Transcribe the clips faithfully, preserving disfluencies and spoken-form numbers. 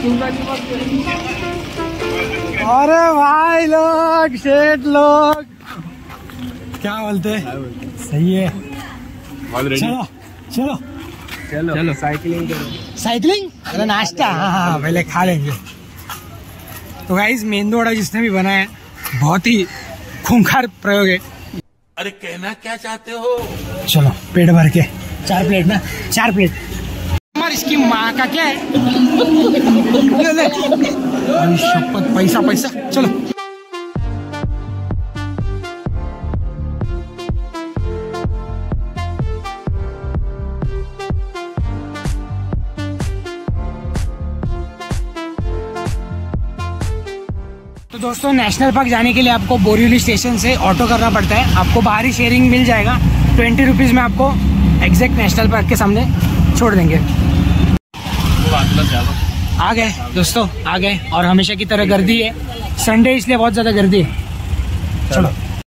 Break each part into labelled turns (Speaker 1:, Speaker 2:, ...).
Speaker 1: अरे भाई लोग, शेठ लोग क्या बोलते, सही है। चलो चलो
Speaker 2: चलो चलो साइकिलिंग करो।
Speaker 1: साइकिलिंग, अरे नाश्ता, हाँ हाँ पहले खा लेंगे। तो गाइस मेंदू वड़ा जिसने भी बनाया बहुत ही खूंखार प्रयोग है।
Speaker 3: अरे कहना क्या चाहते हो?
Speaker 1: चलो पेट भर के, चार प्लेट ना, चार प्लेट। हमारी इसकी माँ का क्या है, ले ले शपथ, पैसा पैसा। चलो तो दोस्तों, नेशनल पार्क जाने के लिए आपको बोरीवली स्टेशन से ऑटो करना पड़ता है। आपको बाहरी शेयरिंग मिल जाएगा, ट्वेंटी रुपीज़ में आपको एग्जैक्ट नेशनल पार्क के सामने छोड़ देंगे। आ गए दोस्तों, आ गए, और हमेशा की तरह गर्दी है, संडे इसलिए बहुत ज़्यादा गर्दी है। चलो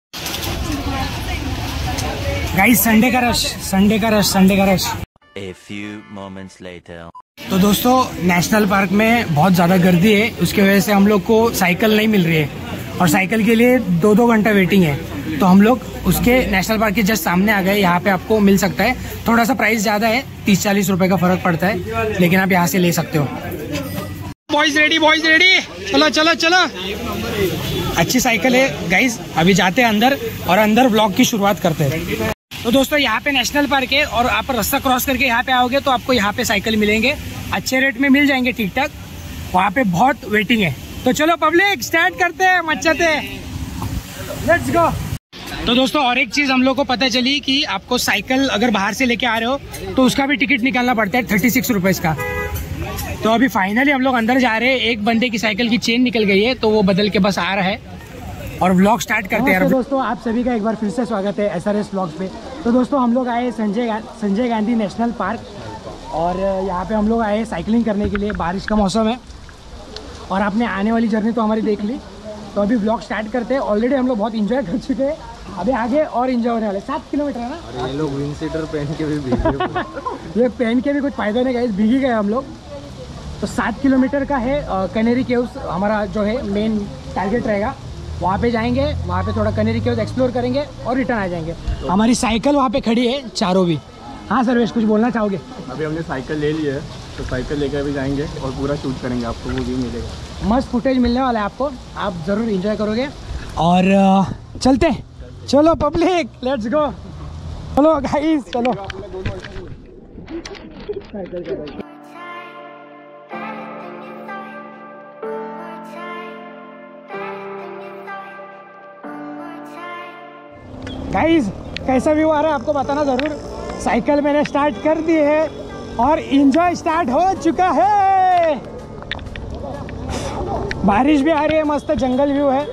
Speaker 1: गाइस, संडे का रश, संडे का रश, संडे का rush.
Speaker 4: A few moments later.
Speaker 1: तो दोस्तों, नेशनल पार्क में बहुत ज़्यादा गर्दी है, उसकी वजह से हम लोग को साइकिल नहीं मिल रही है, और साइकिल के लिए दो दो घंटा वेटिंग है। तो हम लोग उसके नेशनल पार्क के जस्ट सामने आ गए। यहाँ पे आपको मिल सकता है, थोड़ा सा प्राइस ज़्यादा है, तीस चालीस रुपए का फर्क पड़ता है, लेकिन आप यहाँ से ले सकते हो। बॉयज रेडी, बॉयज रेडी, चलो चलो चलो। अच्छी साइकिल है गाइज। अभी जाते हैं अंदर, और अंदर व्लॉग की शुरुआत करते हैं। तो दोस्तों, यहाँ पे नेशनल पार्क है, और आप रास्ता क्रॉस करके यहाँ पे आओगे तो आपको यहाँ पे साइकिल मिलेंगे, अच्छे रेट में मिल जाएंगे, ठीक ठाक। वहाँ पे बहुत वेटिंग है। तो चलो पब्लिक, स्टार्ट करते हैं, मचाते हैं, लेट्स गो। तो दोस्तों, और एक चीज हम लोग को पता चली कि आपको साइकिल अगर बाहर से लेके आ रहे हो तो उसका भी टिकट निकालना पड़ता है, थर्टी सिक्स रुपीज का। तो अभी फाइनली हम लोग अंदर जा रहे हैं। एक बंदे की साइकिल की चेन निकल गई है, तो वो बदल के बस आ रहा है, और व्लॉग स्टार्ट करते हैं। तो दोस्तों, आप सभी का एक बार फिर से स्वागत है एस आर एस व्लॉग्स पे। तो दोस्तों, हम लोग आए संजय संजय गांधी नेशनल पार्क, और यहाँ पे हम लोग आए साइकिलिंग करने के लिए। बारिश का मौसम है, और आपने आने वाली जर्नी तो हमारी देख ली। तो अभी व्लॉग स्टार्ट करते हैं। ऑलरेडी हम लोग बहुत इंजॉय कर चुके हैं, अभी आगे और इंजॉय होने वाले। सात किलोमीटर है ना,
Speaker 2: और ये लोग विंड शीटर पहन के भी भीगे।
Speaker 1: ये पहन के भी कुछ फायदा नहीं गाइस, भीगी गए हम लोग। तो सात किलोमीटर का है। कनेरी केव्स हमारा जो है मेन टारगेट रहेगा। वहाँ पे जाएंगे, वहाँ पे थोड़ा कनेरी केव्स एक्सप्लोर करेंगे और रिटर्न आ जाएंगे। तो हमारी साइकिल वहाँ पे खड़ी है, चारों भी। हाँ सर्वेश, कुछ बोलना चाहोगे?
Speaker 2: अभी हमने साइकिल ले ली है, तो साइकिल लेकर भी जाएंगे और पूरा शूट करेंगे, आपको वो भी मिलेगा।
Speaker 1: मस्त फुटेज मिलने वाला है आपको, आप ज़रूर एंजॉय करोगे। और चलते, चलो पब्लिक, लेट्स गो। चलो गाइस, चलो। गाइस, कैसा व्यू आ रहा है आपको बताना ज़रूर। साइकिल मैंने स्टार्ट कर दी है, और एंजॉय स्टार्ट हो चुका है। बारिश भी आ रही है, मस्त जंगल व्यू है,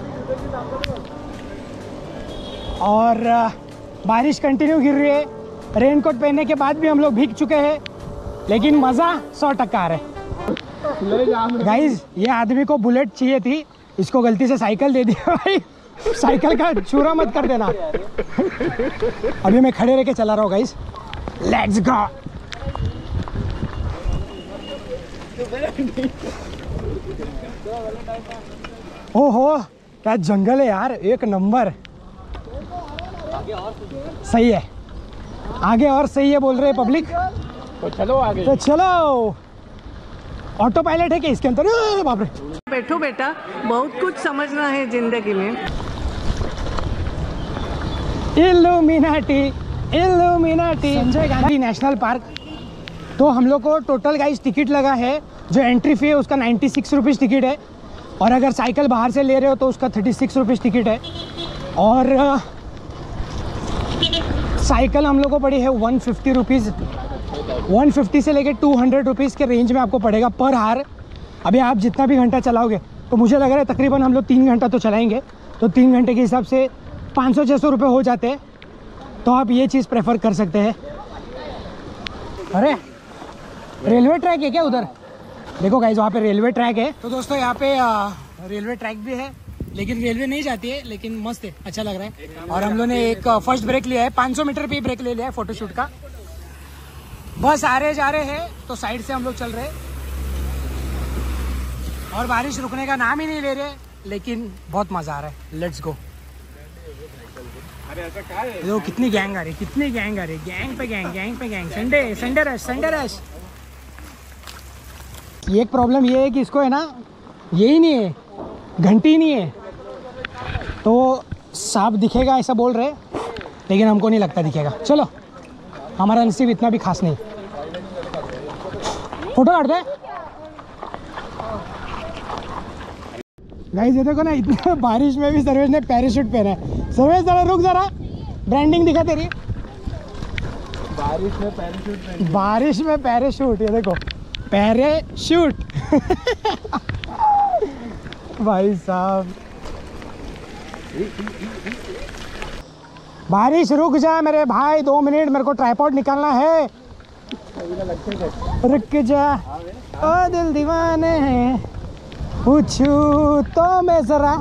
Speaker 1: और बारिश कंटिन्यू गिर रही है। रेनकोट पहनने के बाद भी हम लोग भीग चुके हैं, लेकिन मज़ा सौ टक्का आ रहा है। गाइस, ये आदमी को बुलेट चाहिए थी, इसको गलती से साइकिल दे दिया भाई। साइकिल का छुरा मत कर देना। अभी मैं खड़े रह के चला रहा हूँ गाइस, लेट्स गो। ओहो, क्या जंगल है यार, एक नंबर। सही है, आगे और सही है बोल रहे पब्लिक।
Speaker 2: तो चलो आगे,
Speaker 1: तो चलो। ऑटो पायलट है क्या इसके अंदर? बाप रे।
Speaker 5: बैठो बेटा, बहुत कुछ समझना है जिंदगी में।
Speaker 1: Illuminati, illuminati. Sanjay Gandhi national park. तो हम लोग को टोटल गाइस टिकट लगा है, जो एंट्री फी है उसका नाइन्टी सिक्स रुपीज़ टिकट है, और अगर साइकिल बाहर से ले रहे हो तो उसका थर्टी सिक्स रुपीज़ टिकट है। और साइकिल हम लोग को पड़ी है one fifty rupees, one fifty से लेके टू हंड्रेड रुपीज़ के रेंज में आपको पड़ेगा पर हार। अभी आप जितना भी घंटा चलाओगे, तो मुझे लग रहा है तकरीबन हम लोग तीन घंटा तो चलाएंगे, तो तीन घंटे के हिसाब से पाँच सौ छः सौ रुपये हो जाते हैं। तो आप ये चीज़ प्रेफर कर सकते हैं। अरे रेलवे ट्रैक है क्या उधर? देखो गाइस, वहाँ पे रेलवे ट्रैक है। तो दोस्तों, यहाँ पे आ, रेलवे ट्रैक भी है, लेकिन रेलवे नहीं जाती है, लेकिन मस्त है, अच्छा लग रहा है। और हम लोग ने एक फर्स्ट ब्रेक लिया है, पाँच सौ मीटर पे ब्रेक ले लिया है फोटोशूट का। बस आ रहे जा रहे हैं, तो साइड से हम लोग चल रहे हैं। और बारिश रुकने का नाम ही नहीं ले रहे, लेकिन बहुत मजा आ रहा है। Let's go.
Speaker 2: अरे ऐसा क्या है?
Speaker 1: देखो कितनी गैंग आ रही, कितनी गैंग आ रही, गैंग पे गैंग, गैंग पे gang. Sunday Sunday rush, Sunday rush. ये एक प्रॉब्लम ये है कि इसको है ना, यही नहीं है, घंटी नहीं है, तो सांप दिखेगा ऐसा बोल रहे, लेकिन हमको नहीं लगता दिखेगा। चलो, हमारा नसीब इतना भी खास नहीं। फोटो काट दे गाइस। ये देखो ना, इतना बारिश में भी सर्वेश ने पैराशूट पहना है। सर्वेश जरा रुक, जरा ब्रांडिंग दिखा तेरी।
Speaker 2: बारिश में पैराशूट,
Speaker 1: बारिश में पैराशूट, ये देखो पैराशूट। भाई साहब, बारिश रुक जा मेरे भाई, दो मिनट, मेरे को ट्राइपॉड निकालना है। रुक जा ओ दिल दीवाने हैं, पूछूं तो मैं जरा।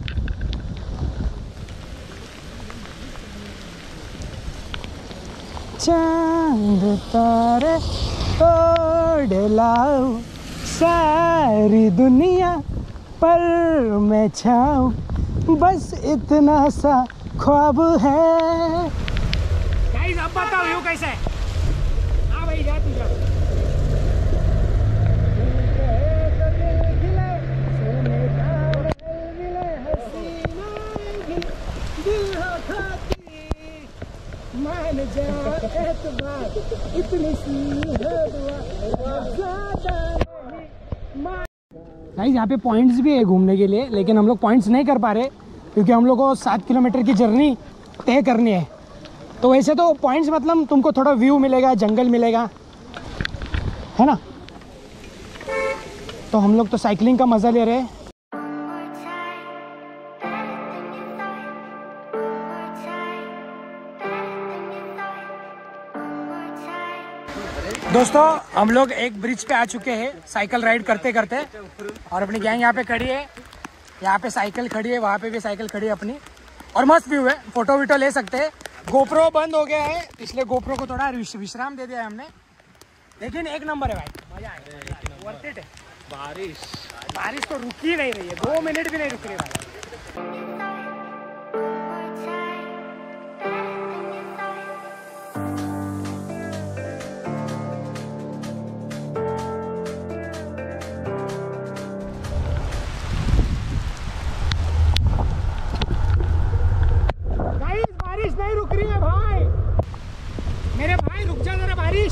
Speaker 1: चांद तारे तोड़ लाऊं, सारी दुनिया पर मैं छाऊं, बस इतना सा ख्वाब है। गाइस अब बताओ व्यू कैसा है? हाँ भाई, जा तू जा। गाइस यहाँ पे पॉइंट्स भी है घूमने के लिए, लेकिन हम लोग पॉइंट्स नहीं कर पा रहे क्योंकि हम लोग को सात किलोमीटर की जर्नी तय करनी है। तो वैसे तो पॉइंट्स मतलब तुमको थोड़ा व्यू मिलेगा, जंगल मिलेगा, है ना। तो हम लोग तो साइकिलिंग का मज़ा ले रहे हैं। दोस्तों हम लोग एक ब्रिज पे आ चुके हैं साइकिल राइड करते करते, और अपनी गैंग यहाँ पे खड़ी है। यहाँ पे साइकिल खड़ी है, वहाँ पे भी साइकिल खड़ी है अपनी, और मस्त व्यू है, फोटो वीटो ले सकते हैं। गोप्रो बंद हो गया है, इसलिए गोप्रो को थोड़ा विश्राम दे दिया है हमने, लेकिन एक नंबर है भाई, मजा आएगा, वर्थ इट है।
Speaker 2: बारिश
Speaker 1: बारिश तो रुक ही नहीं रही है, दो मिनट भी नहीं रुक रही भाई। बारिश नहीं रुक रही है भाई, मेरे भाई रुक जा जरा बारिश।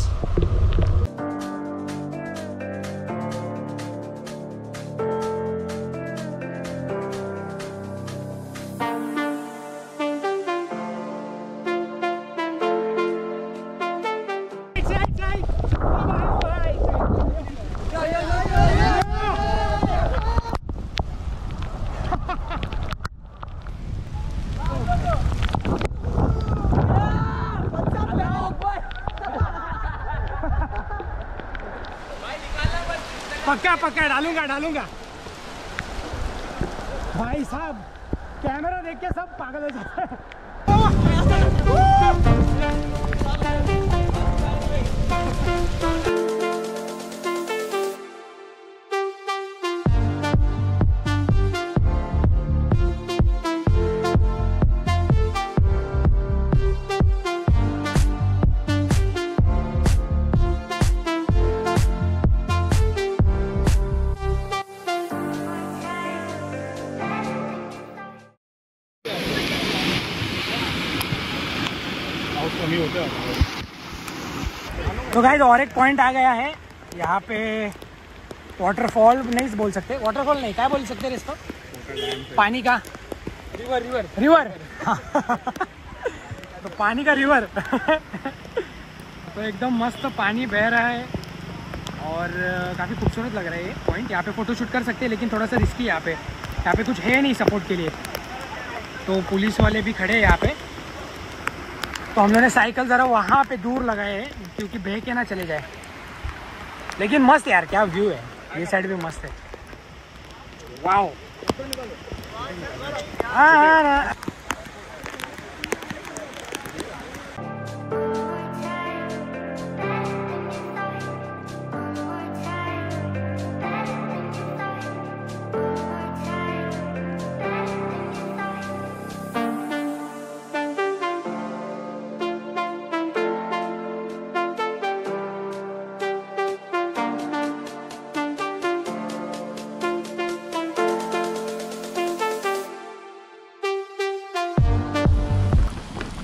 Speaker 1: पक्का पक्का डालूंगा डालूंगा भाई साहब, कैमरा देख के सब पागल हो जाते हैं। तो गाइस और एक पॉइंट आ गया है यहाँ पे, वाटरफॉल नहीं बोल सकते, वाटरफॉल नहीं, क्या बोल सकते हैं इसको, पानी का रिवर रिवर रिवर तो पानी का रिवर तो एकदम मस्त पानी बह रहा है और काफ़ी खूबसूरत लग रहा है ये पॉइंट। यहाँ पे फ़ोटो शूट कर सकते हैं, लेकिन थोड़ा सा रिस्की है यहाँ पे, यहाँ पे कुछ है नहीं सपोर्ट के लिए, तो पुलिस वाले भी खड़े हैं यहाँ पे। तो हम लोगों ने साइकिल ज़रा वहाँ पे दूर लगाए हैं क्योंकि बह के ना चले जाए, लेकिन मस्त यार, क्या व्यू है, ये साइड भी मस्त है। वाओ हाँ।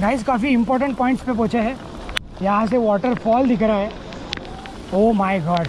Speaker 1: गाइस काफ़ी इम्पोर्टेंट पॉइंट्स पे पहुँचे हैं। यहाँ से वाटरफॉल दिख रहा है। ओह माय गॉड,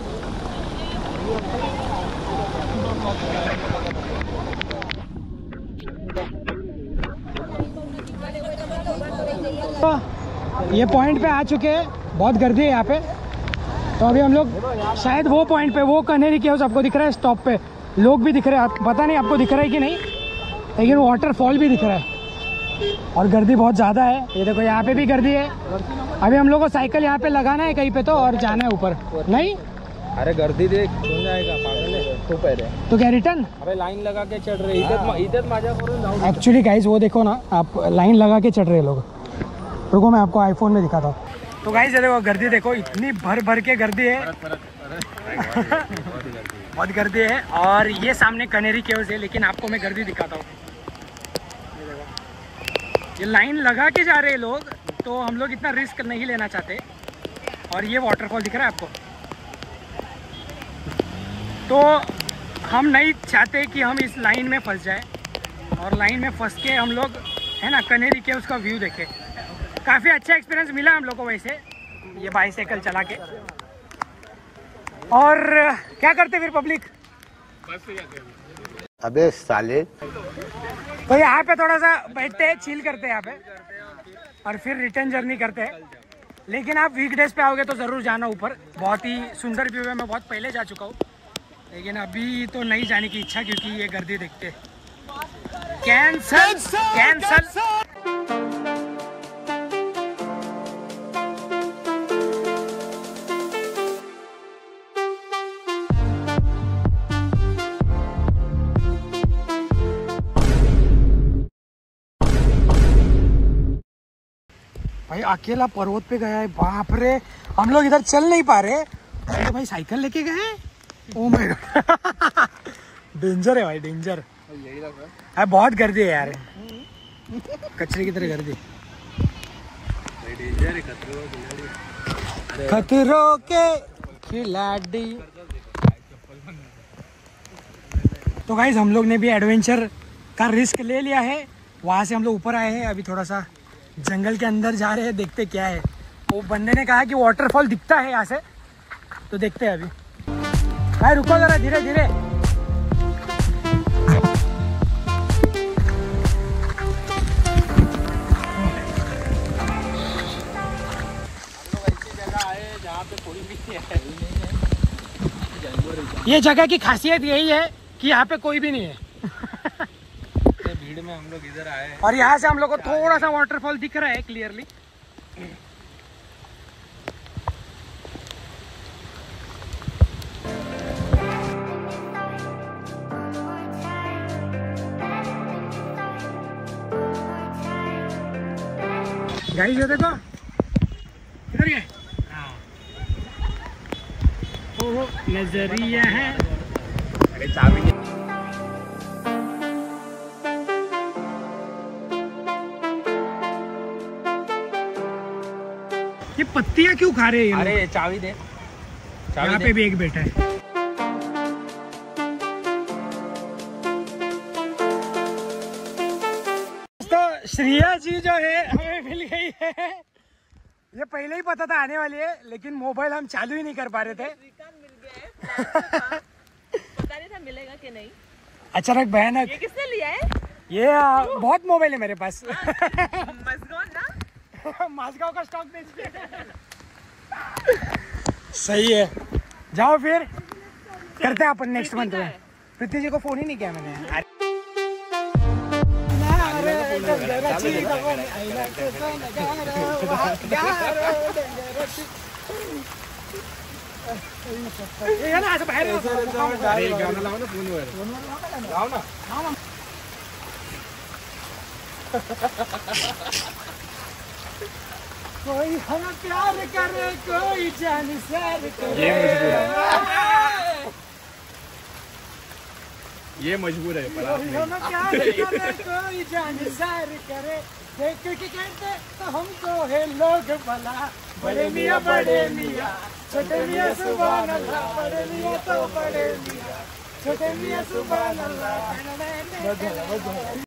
Speaker 1: ये पॉइंट पे आ चुके हैं, बहुत गर्दी है यहाँ पे। तो अभी हम लोग शायद वो पॉइंट पे, वो कनेरी केव्स आपको दिख रहा है स्टॉप पे, लोग भी दिख रहे हैं, आप पता नहीं आपको दिख रहा है कि नहीं, लेकिन वाटरफॉल भी दिख रहा है और गर्दी बहुत ज़्यादा है। ये देखो यहाँ पे भी गर्दी है। अभी हम लोग को साइकिल यहाँ पे लगाना है कहीं पे तो, और जाना है ऊपर। नहीं
Speaker 2: अरे गर्दी देख कौन जाएगा, पागल है तो पहले
Speaker 1: तो क्या रिटर्न?
Speaker 2: अबे लाइन लगा के चढ़ रहे इधर इधर मजा करो।
Speaker 1: एक्चुअली गाइस वो देखो ना, आप लाइन लगा के चढ़ रहे लोग। रुको मैं आपको आईफोन में दिखाता हूँ। तो गाइस ये देखो गर्दी देखो, इतनी भर भर के गर्दी है, बहुत गर्दी है। और ये सामने कनेरी केव्स है, लेकिन आपको मैं गर्दी दिखाता हूँ। ये लाइन लगा के जा रहे हैं लोग, तो हम लोग इतना रिस्क नहीं लेना चाहते। और ये वाटरफॉल दिख रहा है आपको, तो हम नहीं चाहते कि हम इस लाइन में फंस जाए, और लाइन में फंस के हम लोग है ना कनेरी केव्स का व्यू देखें। काफ़ी अच्छा एक्सपीरियंस मिला हम लोग को वैसे, ये बाइसाइकिल चला के। और क्या करते फिर पब्लिक?
Speaker 6: अबे साले,
Speaker 1: तो यहाँ पे थोड़ा सा बैठते हैं, चिल करते हैं यहाँ पे, और फिर रिटर्न जर्नी करते हैं। लेकिन आप वीकडेज पे आओगे तो ज़रूर जाना ऊपर, बहुत ही सुंदर व्यू है। मैं बहुत पहले जा चुका हूँ, लेकिन अभी तो नहीं जाने की इच्छा, क्योंकि ये गर्दी देखते। Cancel cancel. भाई अकेला पर्वत पे गया है, बाप रे। हम लोग इधर चल नहीं पा रहे, तो भाई साइकिल लेके गए। ओह माय गॉड, डेंजर है भाई, डेंजर है। बहुत गर्दी है यार, कचरे की तरह गर्दी। खतरों के खिलाड़ी। तो गाइस हम लोग ने भी एडवेंचर का रिस्क ले लिया है। वहाँ से हम लोग ऊपर आए हैं, अभी थोड़ा सा जंगल के अंदर जा रहे हैं, देखते क्या है। वो बंदे ने कहा कि वाटरफॉल दिखता है यहाँ से, तो देखते हैं अभी। भाई रुको जरा, धीरे धीरे। ये जगह की खासियत यही है कि यहाँ पे कोई भी नहीं है।
Speaker 2: भीड़ में हम लोग इधर आए,
Speaker 1: और यहाँ से हम लोग को थोड़ा सा वाटरफॉल दिख रहा है क्लियरली। गाइस ये देखो, इधर ये ओहो नजरिया है।
Speaker 2: अरे चाबी
Speaker 1: ये पत्तियां क्यों खा रहे हैं?
Speaker 2: अरे चाबी दे,
Speaker 1: यहाँ पे भी एक बैठा है। तो श्रेया जी जो है हमें मिल गई है। ये पहले ही पता था आने वाली है, लेकिन मोबाइल हम चालू ही नहीं कर पा रहे थे।
Speaker 5: पता नहीं था मिलेगा कि नहीं।
Speaker 1: अचानक भयानक।
Speaker 5: ये किसने लिया है?
Speaker 1: ये आ, बहुत मोबाइल है मेरे पास।
Speaker 5: मजगौन ना?
Speaker 1: माजगांव का स्टॉक बेच दिया। सही है, जाओ फिर करते हैं अपन नेक्स्ट मंथ में। पृथ्वी जी को फोन ही नहीं किया मैंने। कोई हम प्यार करे, कोई जान सार करे।
Speaker 2: ये मजबूर है, पर
Speaker 1: कोई हम प्यार करे, कोई जान सार करे। क्योंकि कहते तो हमको है लोग भला, बड़े मियाँ बड़े मियाँ, छोटे मियाँ सुभान अल्लाह, बड़े मियाँ तो बड़े मियाँ, छोटे मियाँ सुभान अल्लाह।